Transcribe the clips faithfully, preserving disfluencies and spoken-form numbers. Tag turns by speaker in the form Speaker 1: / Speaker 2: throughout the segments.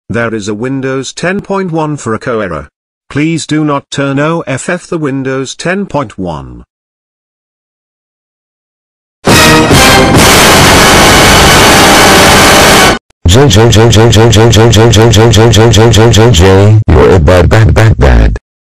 Speaker 1: There is a Windows ten point one for a co error. Please do not turn off the Windows ten point one.
Speaker 2: J J J J J J J J J J J J J J J J, you're a bad bad bad bad.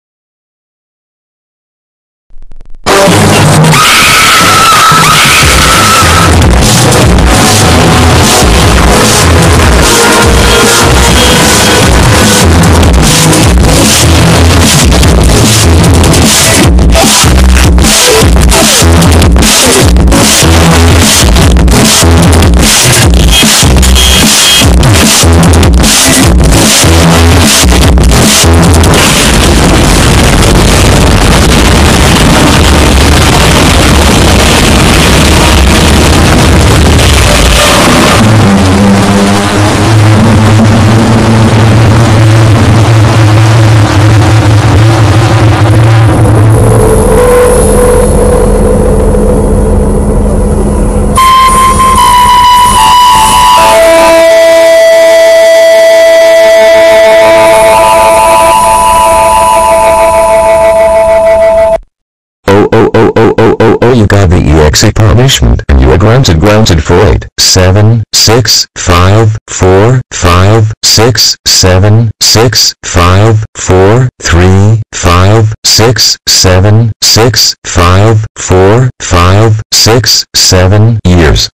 Speaker 2: You got the E X E punishment, and you are granted grounded for eight, seven, six, five, four, five, six, seven, six, five, four, three, five, six, seven, six, five, four, five, six, seven years.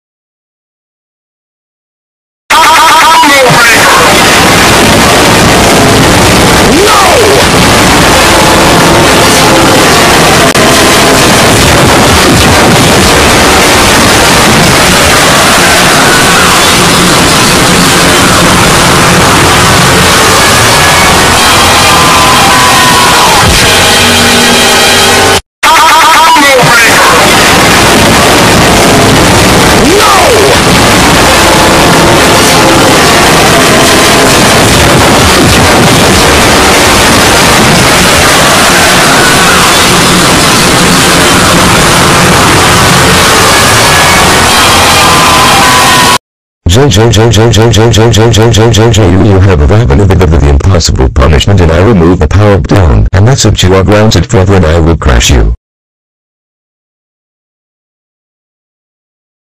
Speaker 2: J J J J J J J J J J J J you you have arrived at the impossible punishment, and I remove the power down, and that's it. You are grounded forever, and I will crash you.